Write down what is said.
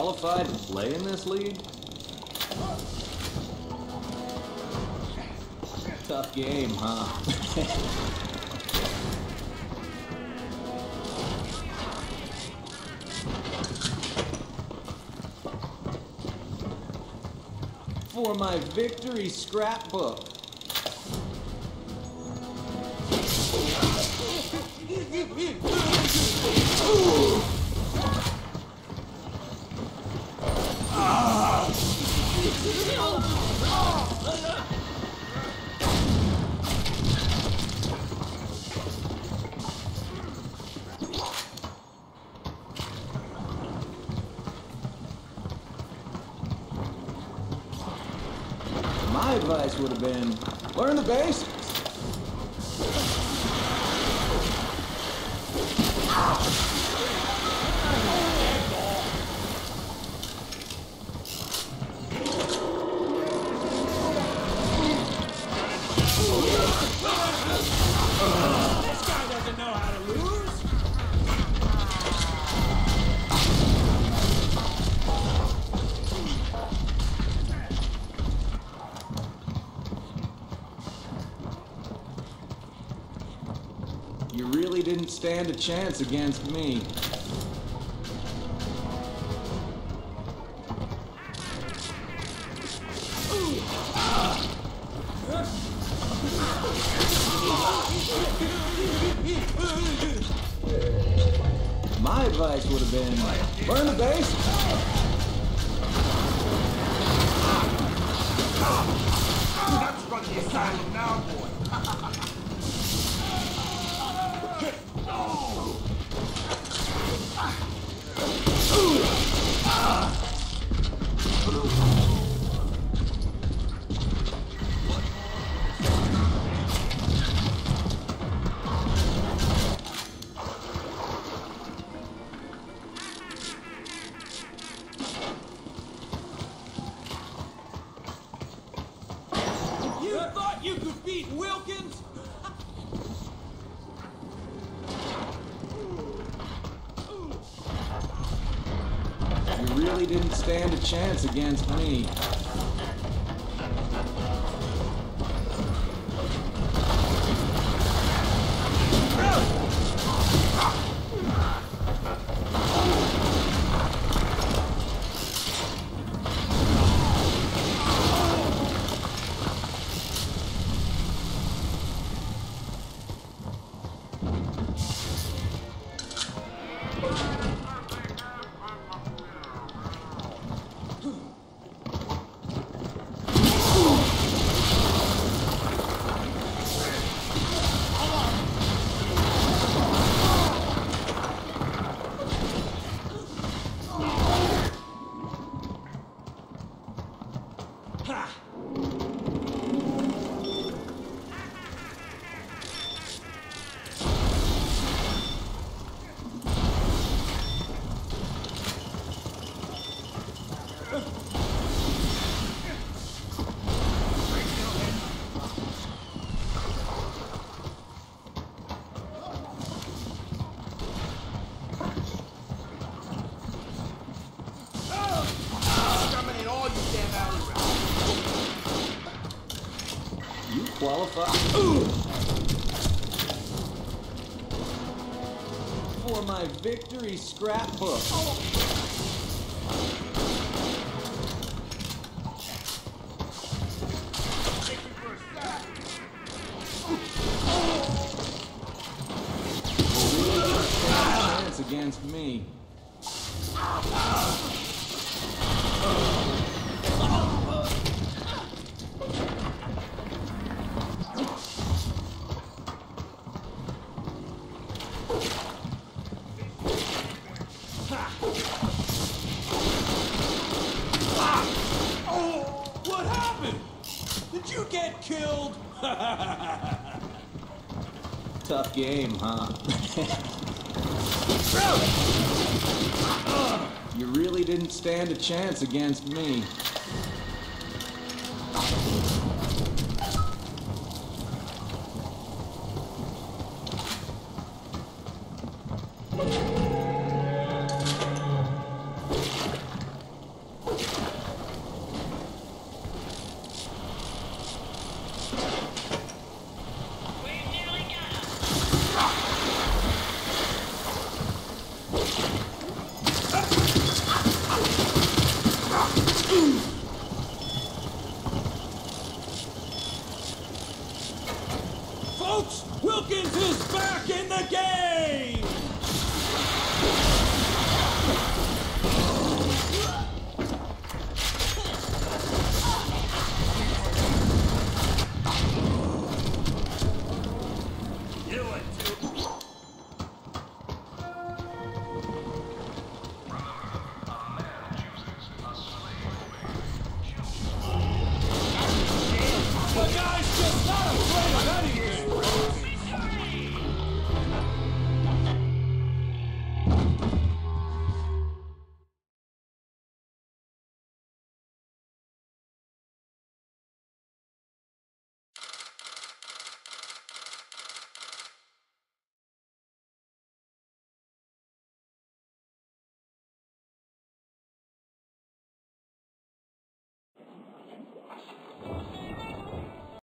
qualified to play in this league? Tough game, huh? For my victory scrapbook. My advice would have been, learn the basics. This guy doesn't know how to lose! You really didn't stand a chance against me. My advice would have been, learn the basics. Let's run the asylum now, boy! You thought you could beat Wilkins? You really didn't stand a chance against me. Exterminate all you damn alley rats! You qualify for my victory scrapbook. Take me for a sack! Chance against me. What happened? Did you get killed? Tough game, huh? You really didn't stand a chance against me. folks! Wilkins is back in the game! The guy's just not afraid of anything!